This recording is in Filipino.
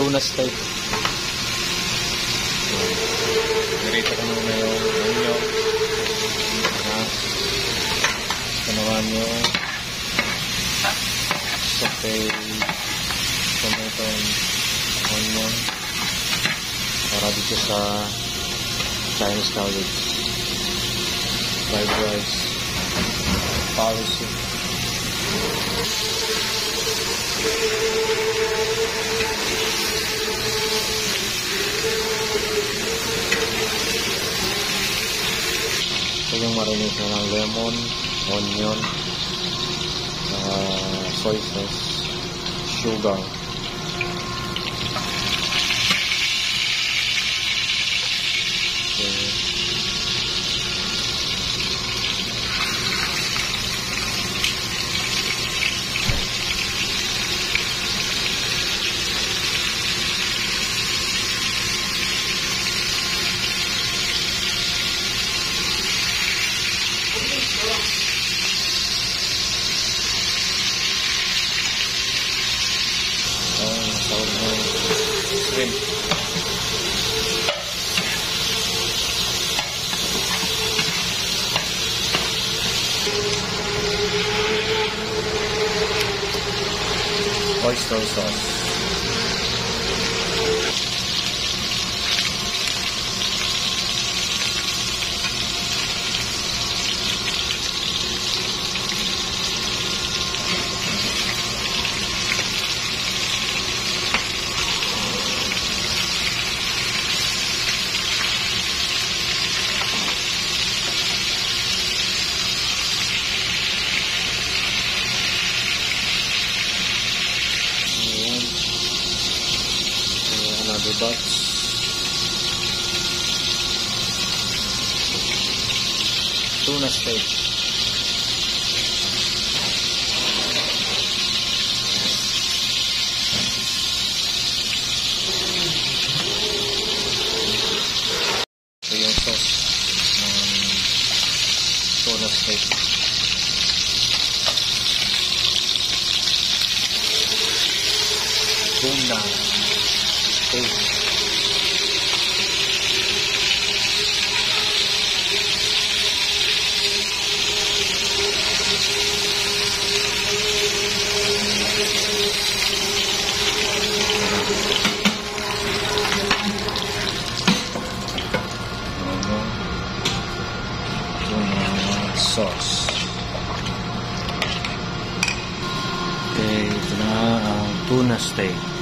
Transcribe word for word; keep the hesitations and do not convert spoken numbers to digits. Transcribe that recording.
tuna steak. Dirito ko muna yung onion. Ito naman yung saute tomato and onion para dito sa Chinese college. Fried rice, policy. Ito yung marinate na ng lemon, onion, uh, soy sauce, sugar. Okay. Tawag mo shrimp. Oyster sauce. Another box. Tuna steak. Ito yung sauce ng tuna steak. Tuna steak. Sauce. Okay, ito na ang tuna steak.